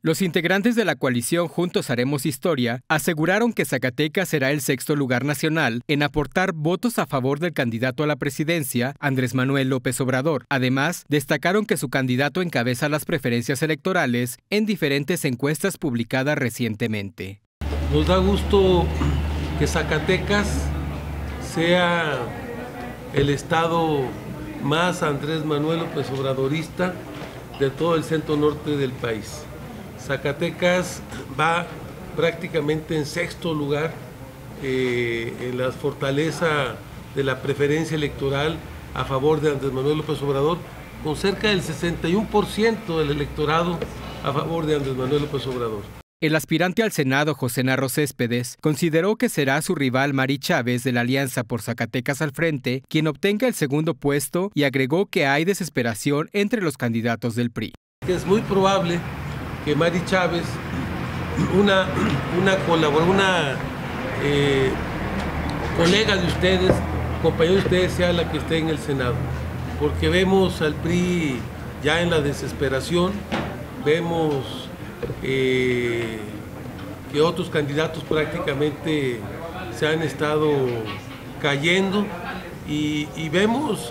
Los integrantes de la coalición Juntos Haremos Historia aseguraron que Zacatecas será el sexto lugar nacional en aportar votos a favor del candidato a la presidencia, Andrés Manuel López Obrador. Además, destacaron que su candidato encabeza las preferencias electorales en diferentes encuestas publicadas recientemente. Nos da gusto que Zacatecas sea el estado más Andrés Manuel López Obradorista de todo el centro norte del país. Zacatecas va prácticamente en sexto lugar en la fortaleza de la preferencia electoral a favor de Andrés Manuel López Obrador, con cerca del 61% del electorado a favor de Andrés Manuel López Obrador. El aspirante al Senado, José Narro Céspedes, consideró que será su rival Mari Chávez de la Alianza por Zacatecas al Frente quien obtenga el segundo puesto y agregó que hay desesperación entre los candidatos del PRI. Es muy probable que Mari Chávez, una colega de ustedes, compañera de ustedes, sea la que esté en el Senado, porque vemos al PRI ya en la desesperación, vemos que otros candidatos prácticamente se han estado cayendo y vemos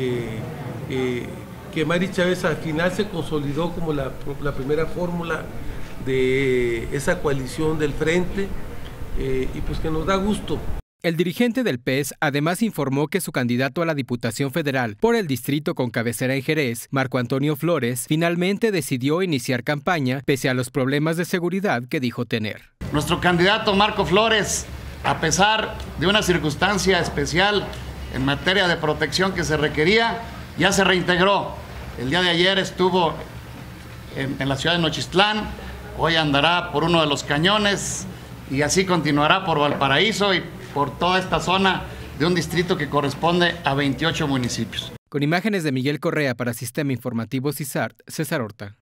que Mari Chávez al final se consolidó como la primera fórmula de esa coalición del Frente y pues que nos da gusto. El dirigente del PES además informó que su candidato a la Diputación Federal por el distrito con cabecera en Jerez, Marco Antonio Flores, finalmente decidió iniciar campaña pese a los problemas de seguridad que dijo tener. Nuestro candidato Marco Flores, a pesar de una circunstancia especial en materia de protección que se requería, ya se reintegró. El día de ayer estuvo en la ciudad de Nochistlán, hoy andará por uno de los cañones y así continuará por Valparaíso y por toda esta zona de un distrito que corresponde a 28 municipios. Con imágenes de Miguel Correa para Sistema Informativo CISART, César Horta.